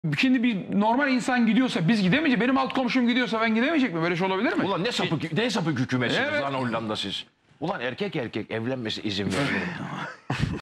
Şimdi bir normal insan gidiyorsa biz gidemeyecek. Benim alt komşum gidiyorsa ben gidemeyecek mi? Böyle şey olabilir mi? Ulan ne sapık hükümetsiniz Evet. lan Hollanda siz. Ulan erkek evlenmesi izin verilir.